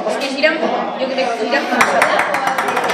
Els que giren, jo crec que giren com això.